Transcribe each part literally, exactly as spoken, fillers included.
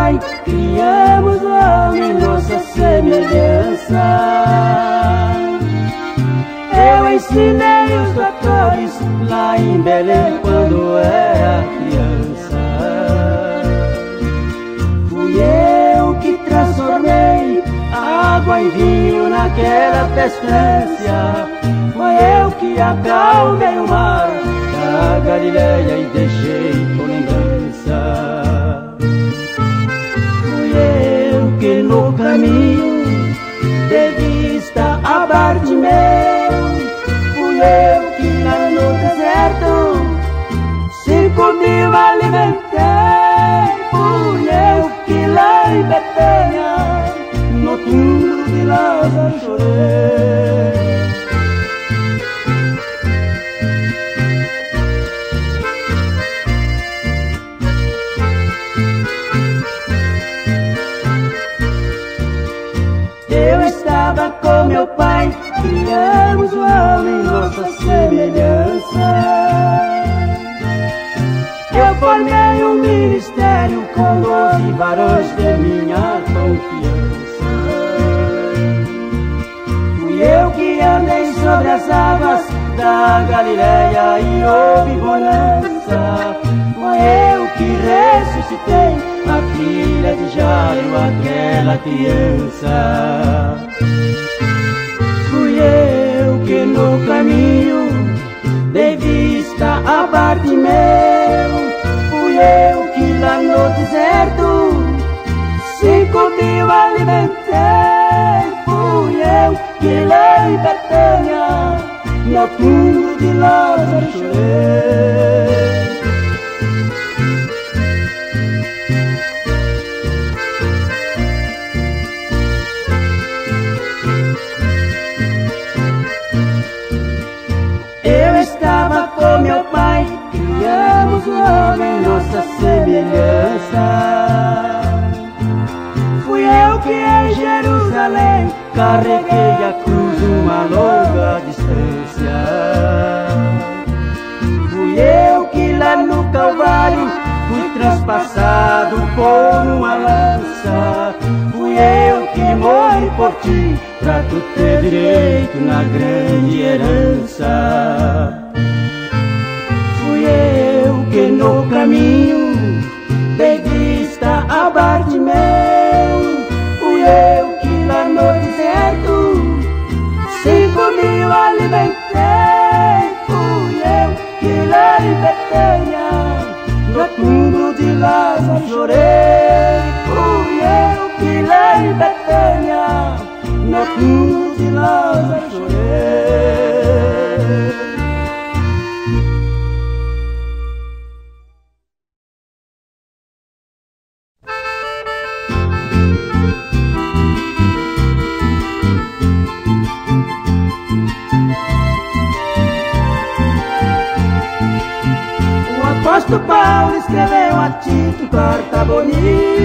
Pai, criamos o homem nossa semelhança. Eu ensinei os doutores lá em Belém quando era criança. Fui eu que transformei água em vinho naquela festança. Foi eu que acalmei o mar da Galileia e deixei por lembrança. Fui eu que no caminho dei vista a Bartimeu. Fui eu que lá no deserto cinco mil alimentei. Fui eu que lá em Betânia no túmulo de Lázaro chorei. Eu estava com meu pai, criamos o homem nossa semelhança. Eu formei um ministério com doze varões de minha confiança. Fui eu que andei sobre as águas da Galileia e houve bonança. Foi eu que ressuscitei a filha de Jairo, aquela criança. Fui eu que no caminho dei vista a Bartimeu. Fui eu que lá no deserto cinco mil alimentei. Fui eu que lá em Betânia no túmulo de Lázaro chorei. Com meu pai, criamos o homem nossa semelhança. Fui eu que em Jerusalém carreguei a cruz uma longa distância. Fui eu que lá no Calvário fui transpassado por uma lança. Fui eu que morri por ti, pra tu ter direito na grande herança. Fui eu que no caminho dei vista a Bartimeu. Fui eu que lá no deserto cinco mil alimentei. Fui eu que lá em Betânia no túmulo de Lázaro chorei. Fui eu que lá em Betânia no túmulo de Lázaro chorei. O apóstolo Paulo escreveu a Tito carta bonita,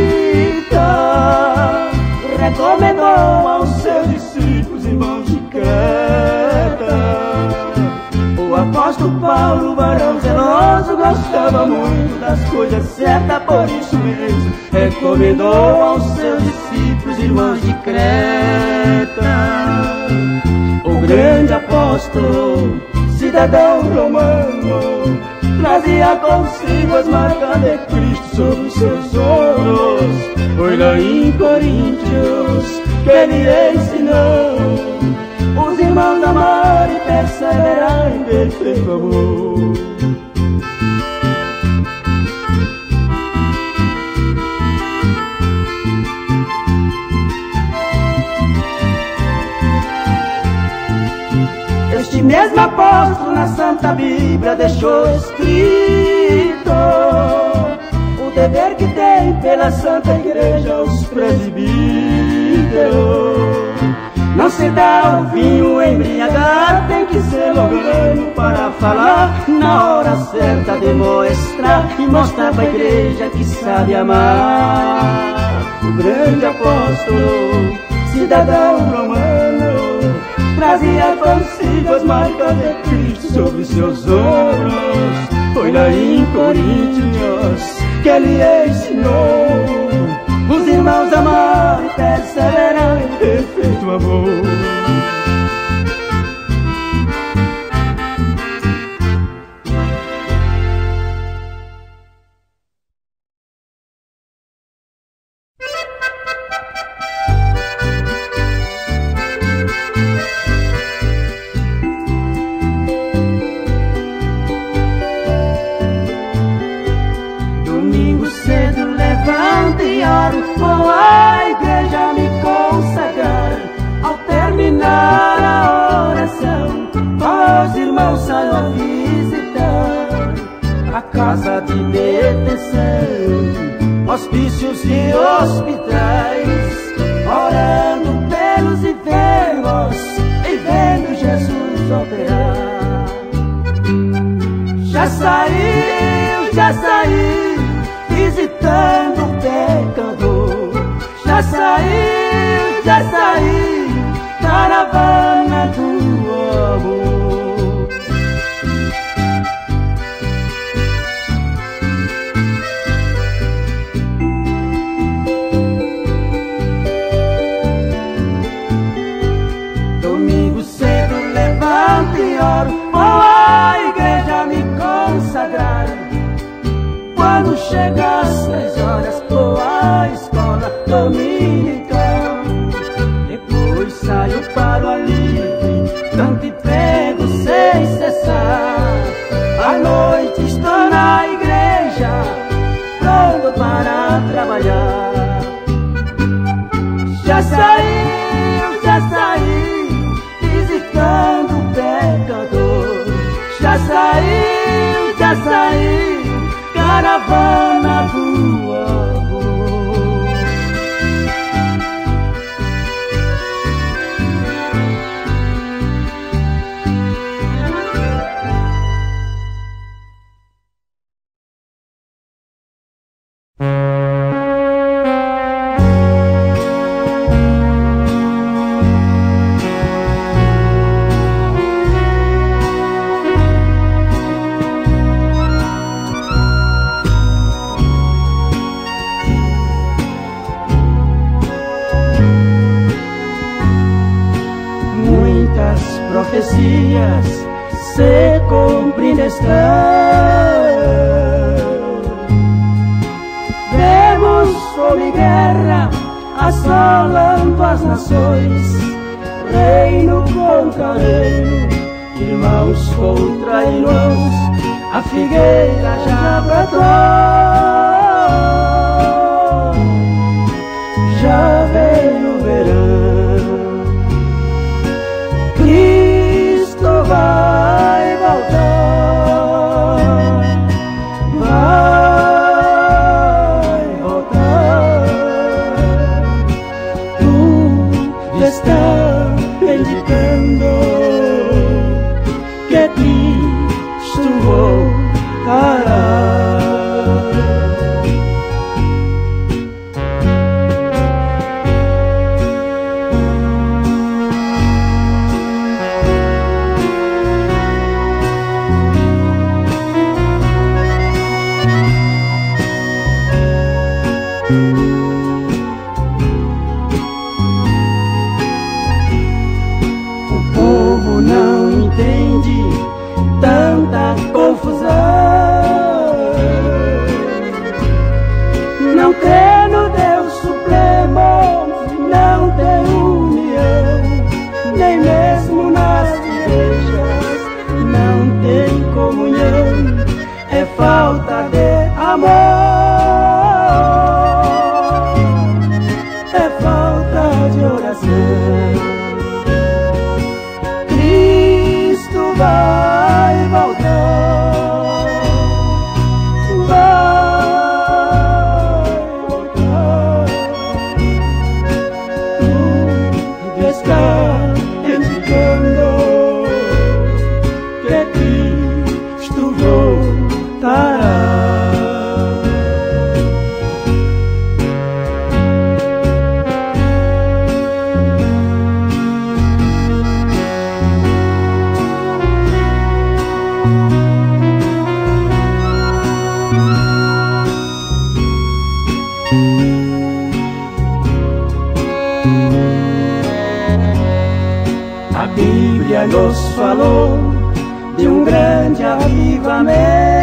recomendou aos seus discípulos irmãos de Creta. O apóstolo Paulo, varão zeloso, gostava muito das coisas certas, por isso mesmo recomendou aos seus discípulos irmãos de Creta. O grande apóstolo, cidadão romano, trazia consigo as marcas de Cristo sobre os seus ombros. Foi lá em Coríntios que ele ensinou os irmãos a amar e perseverar em perfeito amor. Este mesmo apóstolo na Santa Bíblia deixou escrito o dever que tem pela Santa Igreja os presbíteros. Não se dá o vinho embriagar, tem que ser longano para falar, na hora certa demonstrar e mostrar para a igreja que sabe amar. O grande apóstolo, cidadão romano, trazia consigo as marcas de Cristo sobre seus ombros. Foi lá em Coríntios que ele ensinou hospitais, orando pelos enfermos e vendo Jesus operar. Já saiu, já saiu, visitando o pecador. Já saiu, já saiu, caravana do amor. Domingo cedo levanto e oro, vou à igreja me consagrar. Quando chega às seis horas, vou à escola dominical. Depois saio para o alívio, canto e prego sem cessar. À noite estou na igreja, pronto para trabalhar. Já saiu, já saiu, visitando o pecador. Já saiu, já saiu, caravana do amor. Profecias se cumprem nesta. Vemos fome e guerra assolando as nações, reino contra reino, irmãos contra irmãos. A figueira já brotou, já veio o verão. Cristo vai voltar, vai voltar. Tudo está indicando que Cristo voltará. Tanta confusão, não crê no Deus Supremo, não tem união, nem mesmo nas igrejas não tem comunhão. É falta de amor, é falta de oração. Cristo vai voltar, vai voltar. Tudo está indicando que Cristo voltará. A Bíblia nos falou de um grande avivamento.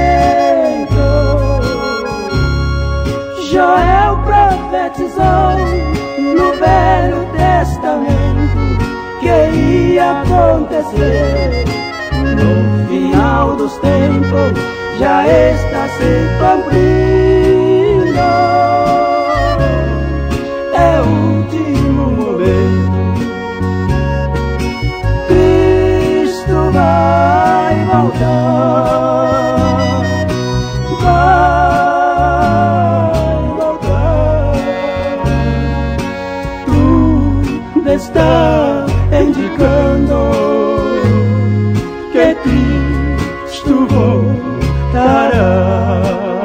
Joel profetizou no Velho Testamento que ia acontecer no final dos tempos. Já está se cumprindo, é o último momento. Cristo vai voltar, vai voltar. está indicando que Cristo voltará.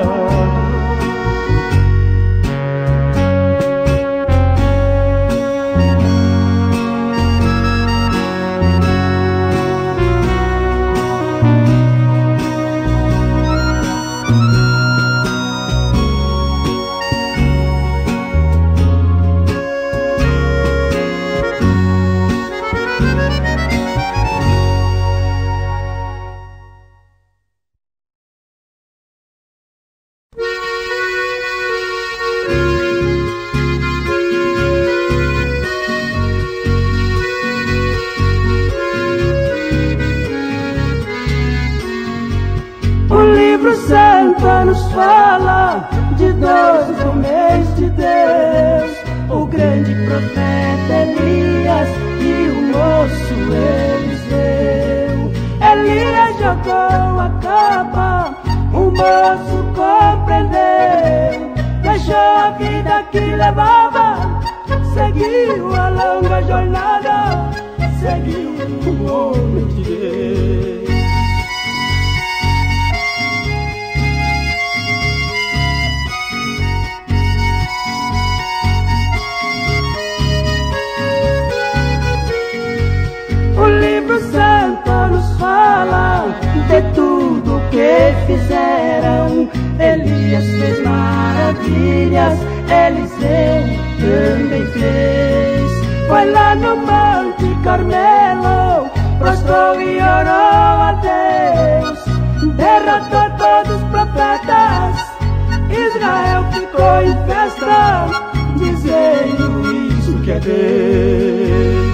Nos fala de dois homens de Deus, o grande profeta Elias e o moço Eliseu. Elias jogou a capa, o moço compreendeu, deixou a vida que levava, seguiu a longa jornada, seguiu o homem de Deus. O livro santo nos fala de tudo que fizeram. Elias fez maravilhas, Eliseu também fez. Foi lá no Monte Carmelo, prostrou e orou a Deus, derrotou todos os profetas, Israel ficou em festa, dizendo isso que é Deus.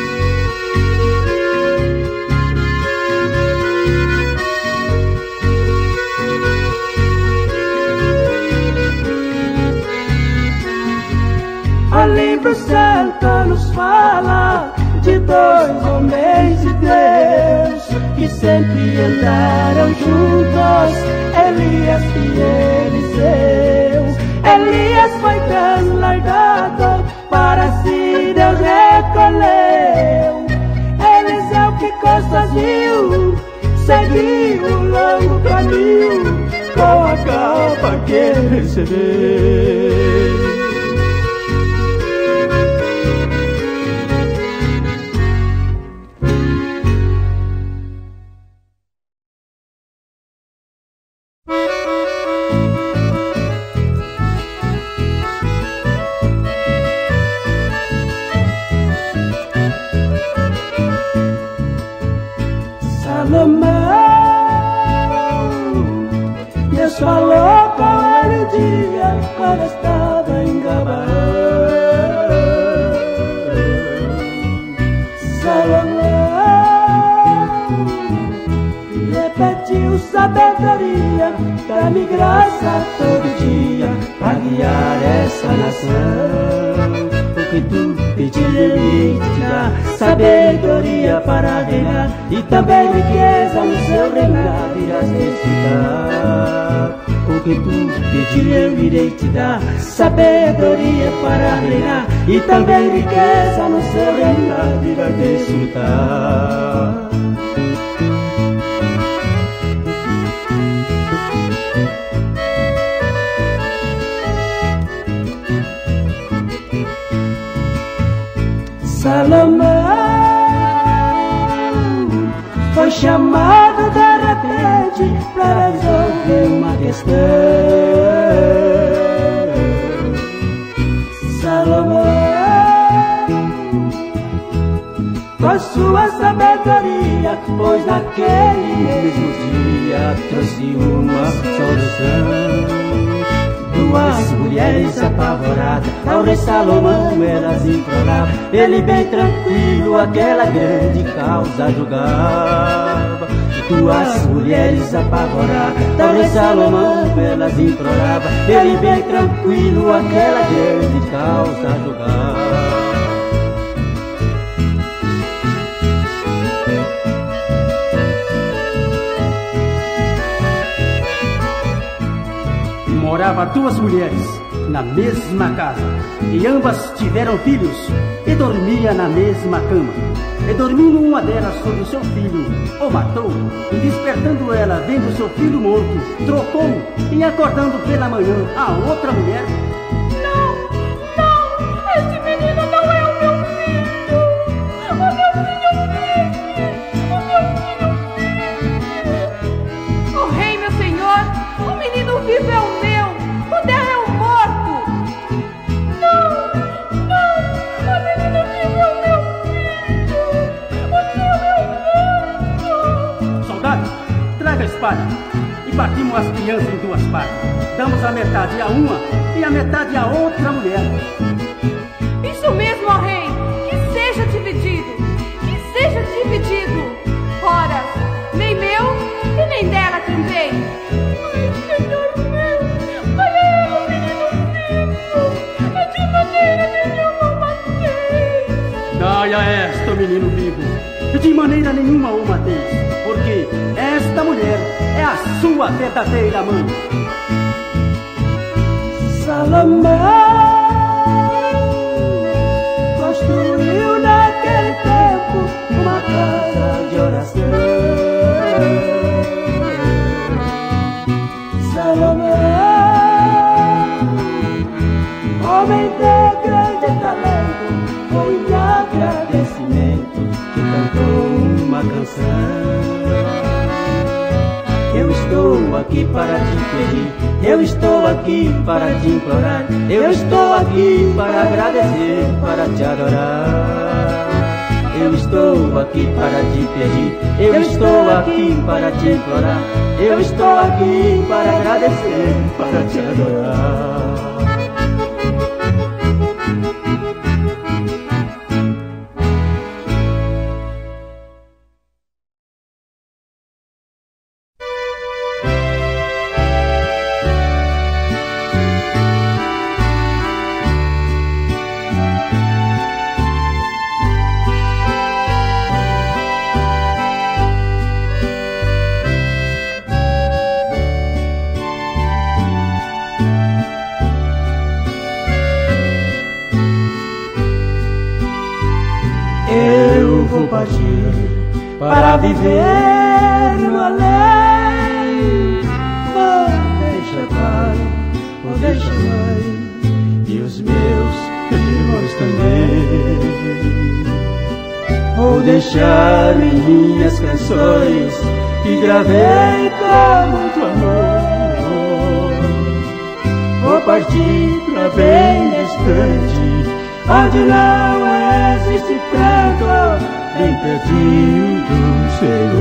O livro santo nos fala de dois homens de Deus que sempre andaram juntos, Elias e Eliseu. Elias foi transladado, para si Deus recolheu. Eliseu ficou sozinho, seguiu um longo caminho com a capa que recebeu. Deus falou com ele um dia, quando estava em Gabaão. Salomão repetiu sabedoria, dá-me graça todo dia para guiar essa nação. O que tu pedir me te dá, sabedoria para reinar e também riqueza no seu reinado irás desfrutar. O que tu pedir eu irei te dar, sabedoria para reinar e também riqueza no seu reinado irás desfrutar. Salomão foi chamado de repente para resolver uma questão. Salomão, com sua sabedoria, pois naquele mesmo dia trouxe uma solução. Duas mulheres apavoradas, ao rei Salomão elas imploravam, ele bem tranquilo aquela grande causa julgava. Duas mulheres apavoradas, ao rei Salomão elas imploravam, ele bem tranquilo aquela grande causa julgava. Morava duas mulheres, na mesma casa, e ambas tiveram filhos, e dormia na mesma cama. E dormindo uma delas sobre o seu filho, o matou, e despertando ela, vendo seu filho morto, trocou, e acordando pela manhã a outra mulher. Não, não, esse menino não é o meu filho. O meu filho vive, o meu filho vive. Oh rei, meu senhor, o menino vivo é o meu, o dela é o morto. Não, não, o menino vivo é o meu filho, o meu é o morto. Soldado, traga a espada, e partimos as crianças em duas partes. Damos a metade a uma e a metade a outra mulher. Isso mesmo, ó rei, que seja dividido, que seja dividido. Ora, nem meu e nem dela também. Ai, Senhor meu, olha o menino vivo, é de maneira nenhuma o matei. Dai a esta o menino vivo, e de maneira nenhuma o mateis, porque esta mulher é a sua verdadeira mãe. Salomão construiu naquele tempo uma casa de oração. Salomão, homem de grande talento, foi em agradecimento que cantou uma canção. Eu estou aqui para te pedir, eu estou aqui para te implorar, eu estou aqui para agradecer, para te adorar. Eu estou aqui para te pedir, eu estou aqui para te implorar, eu estou aqui para agradecer, para te adorar. Para viver no além, vou deixar pai, vou deixar mãe, e os meus irmãos também. Vou deixar em minhas canções que gravei com muito amor. Vou partir pra bem distante, onde não existe pranto, bem pertinho do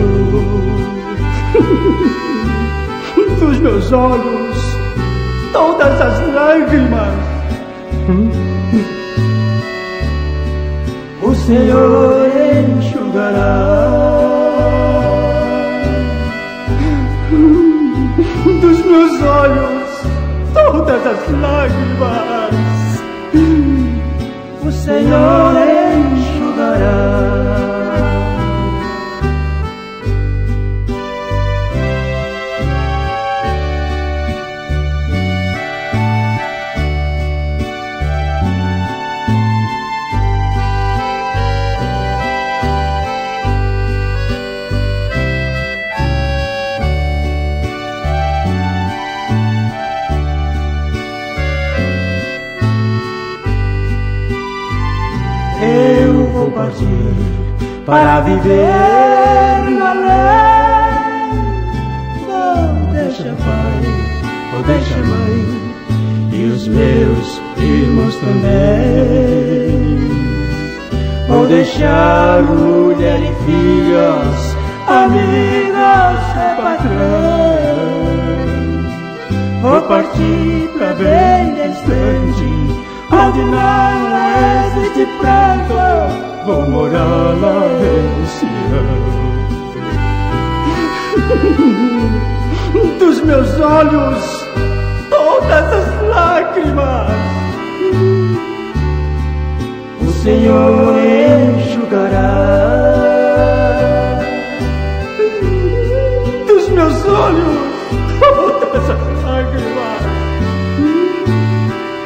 Senhor. Dos meus olhos, todas as lágrimas, o Senhor enxugará. Dos meus olhos, todas as lágrimas, o Senhor enxugará. Eu vou partir para viver no além. Vou deixar pai, vou deixar mãe, e os meus irmãos também. Vou deixar mulher e filhos, amigos e patrões. Vou partir para bem distante, onde não existe pranto, vou morar lá em Sião. Dos meus olhos, todas as lágrimas, o Senhor enxugará. Dos meus olhos, todas as lágrimas,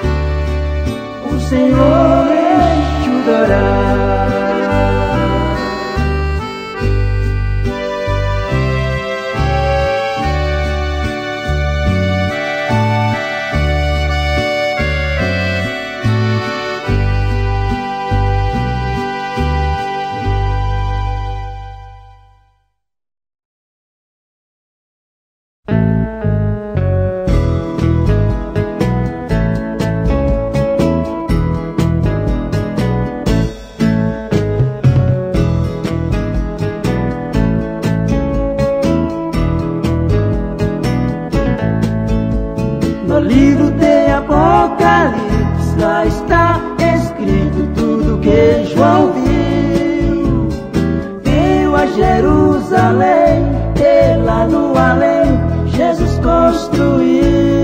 que João viu. Viu a Jerusalém, e lá no além Jesus construiu.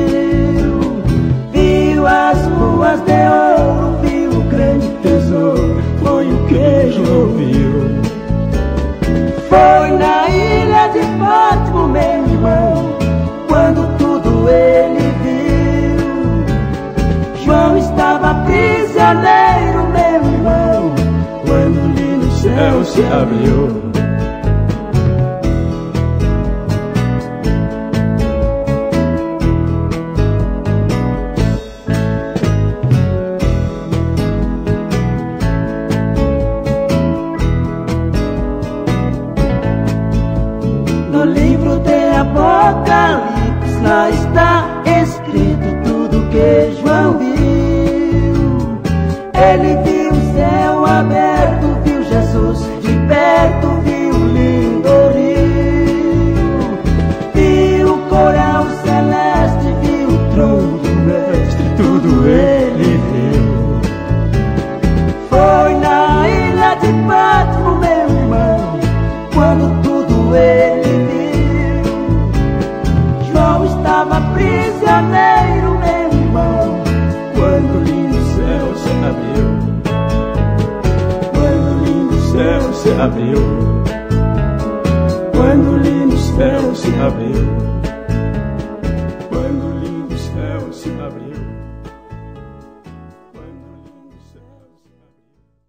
Viu as ruas de ouro, viu o grande tesouro, foi o que João viu. Foi na ilha de Patmos, meu irmão, quando tudo ele viu. João estava prisioneiro, meu irmão, quando o lindo céu se abriu. Apocalipse, lá está escrito tudo que João viu. Ele viu o céu aberto, viu Jesus de perto, viu o lindo rio. Viu o coral celeste, viu o trono do mestre, tudo ele viu. Foi na ilha de Patmos, meu irmão, quando tudo ele viu. Estava prisioneiro, meu irmão, quando o lindo céu se abriu. Quando o lindo céu se abriu. Quando o lindo céu se abriu. Quando o lindo céu se abriu. Quando o lindo céu se abriu.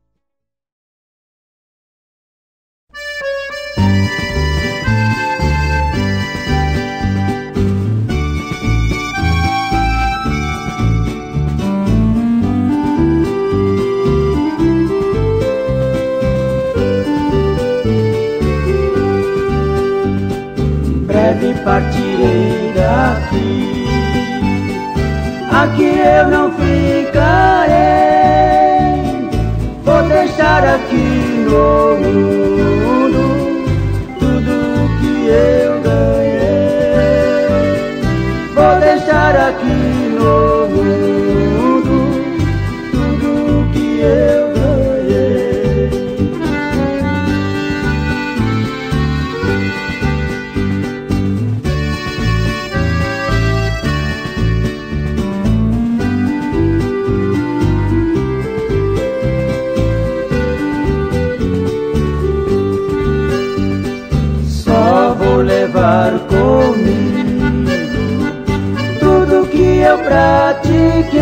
Partirei daqui, aqui eu não ficarei. Vou deixar aqui no mundo tudo que eu ganhei. Vou deixar aqui no mundo tudo que eu ganhei. Levar comigo tudo que eu pratiquei.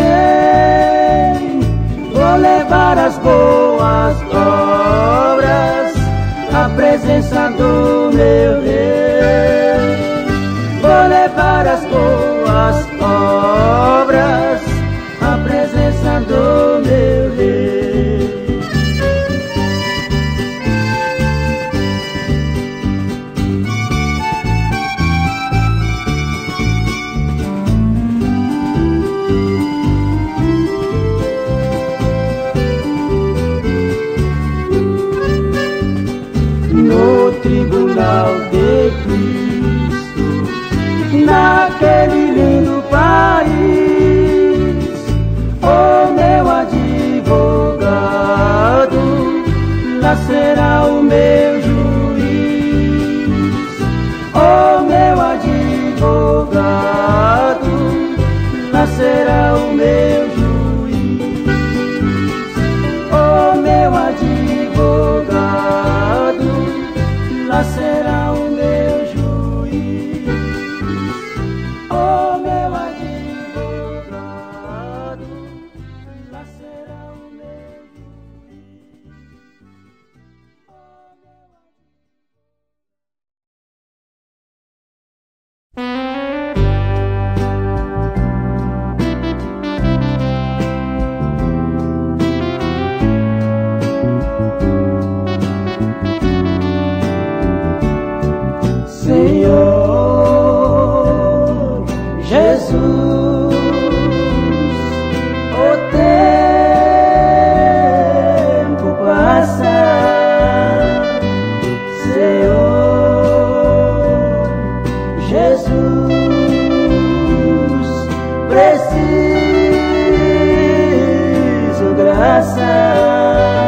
Vou levar as boas obras, a presença do meu Rei. Vou levar as boas obras, a presença do meu Rei. Tribunal de Cristo, naquele lindo país, o meu advogado, lá será o meu juiz. O meu advogado, lá será o meu juiz. O meu advogado, lá será o meu juiz. Oh, meu advogado, lá será o meu juiz. Senhor Jesus, o tempo passa. Senhor Jesus, preciso graça.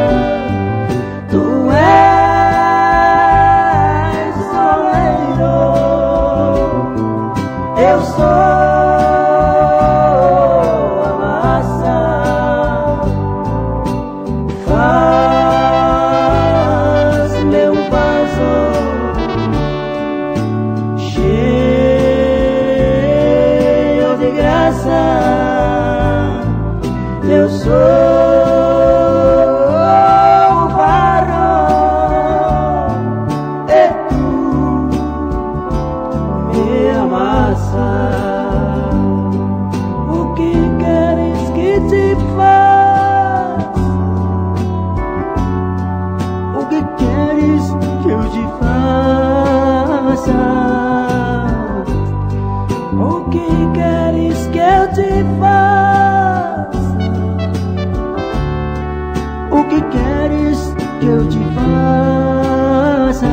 eu te faça?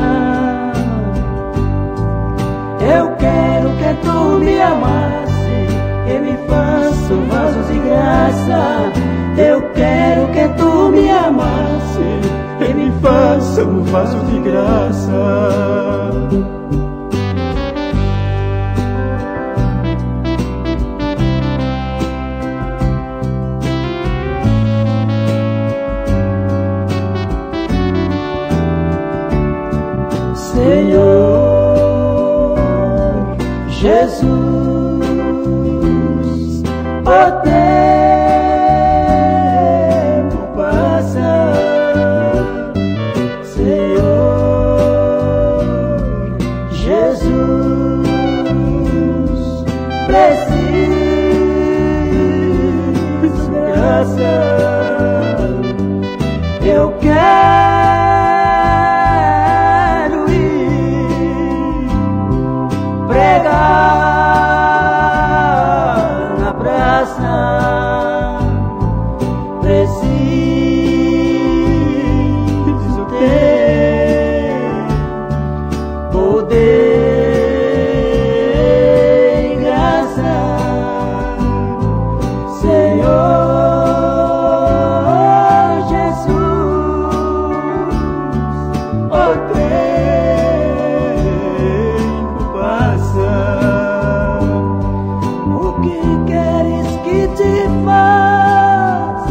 Eu quero que tu me amasse e me faça um vaso de graça. Eu quero que tu me amasse e me faça um vaso de graça. Senhor Jesus, o tempo passa. Senhor Jesus, preciso graça. Eu quero ir pregar na praça. Preciso ter poder e graça, Senhor Jesus. O tempo passa. O que queres que te faça?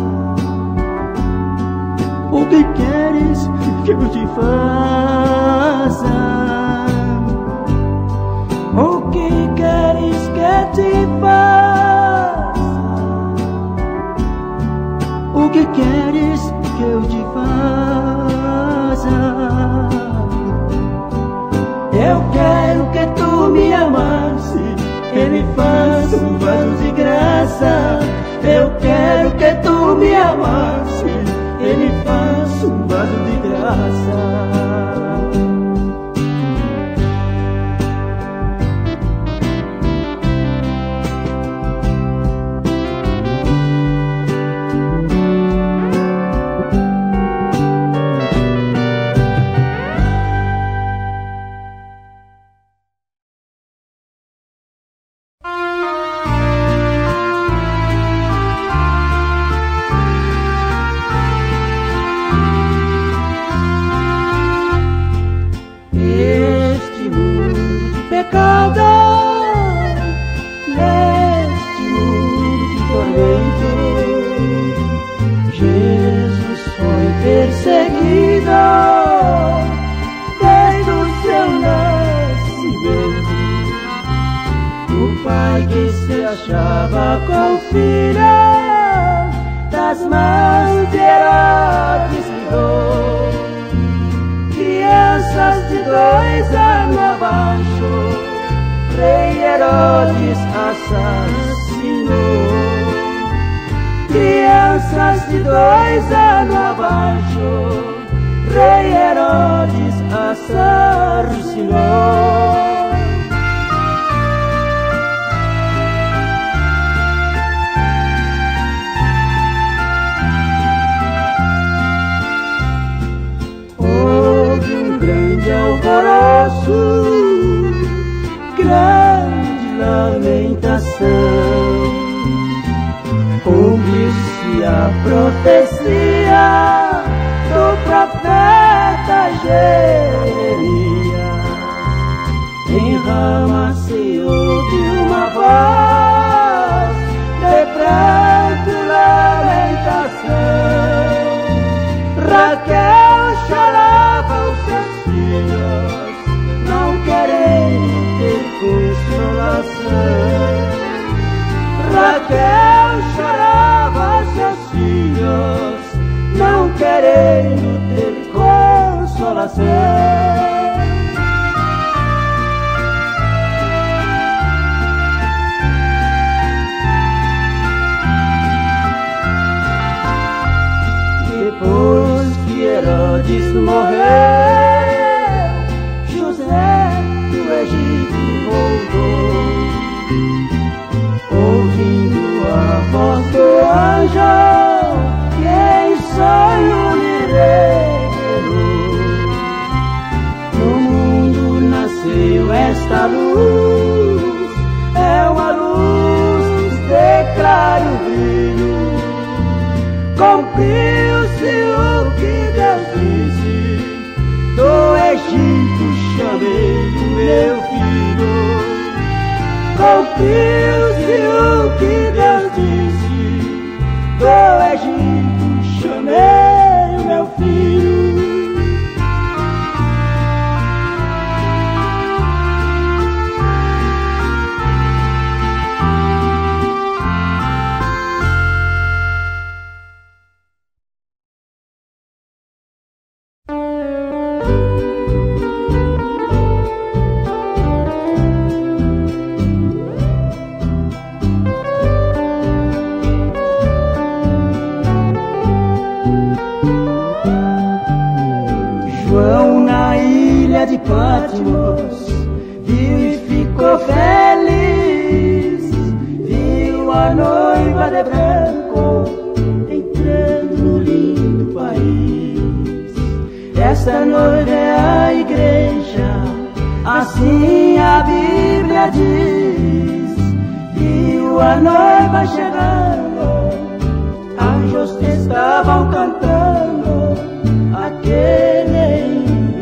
O que queres que eu te faça? O que queres que te faça? O que queres que eu te faça? Eu quero que tu me amasse e me faça um vaso de graça. Eu quero que tu me amasse e me faça um vaso de graça. Achava com filha das mãos de Herodes ligou. Crianças de dois anos abaixo, Rei Herodes assassinou. Crianças de dois anos abaixo, Rei Herodes assassinou. Alvoroço, grande lamentação, cumpre-se a profecia do profeta Jeremias. Em Rama se ouve uma voz de pranto e lamentação. Raquel chorava os seus filhos, não querendo ter consolação. Raquel chorava seus filhos, não querendo ter consolação. Depois que Herodes morreu, José do Egito voltou, ouvindo a voz do anjo que em sonho lhe cumpriu-se o que Deus disse. Do Egito chamei o meu filho. Cumpriu-se o que Deus disse. Do Egito chamei o meu filho. De Patmos, viu e ficou feliz, viu a noiva de branco entrando no lindo país. Essa noiva é a igreja, assim a Bíblia diz. Viu a noiva chegando, anjos estavam cantando aquele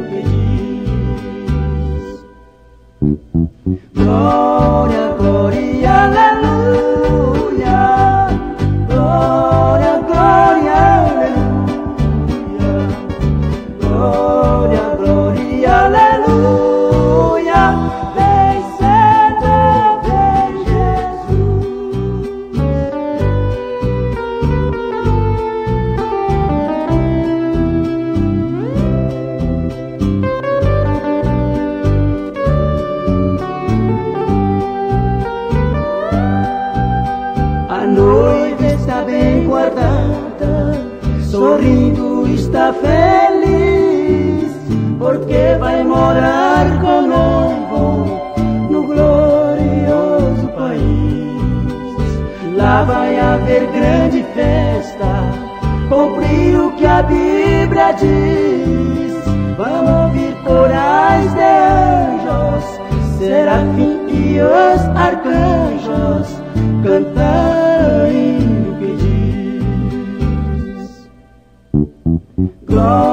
glória, glória, aleluia. Glória, glória, aleluia. Glória, glória, aleluia. Vencedor de Jesus. A noiva está bem guardada, sorrindo está feliz, porque vai morar com o noivo no glorioso país. Lá vai haver grande festa, cumprir o que a Bíblia diz. Vamos ouvir corais de anjos, serafim e os arcanjos cantarem o que diz. Glória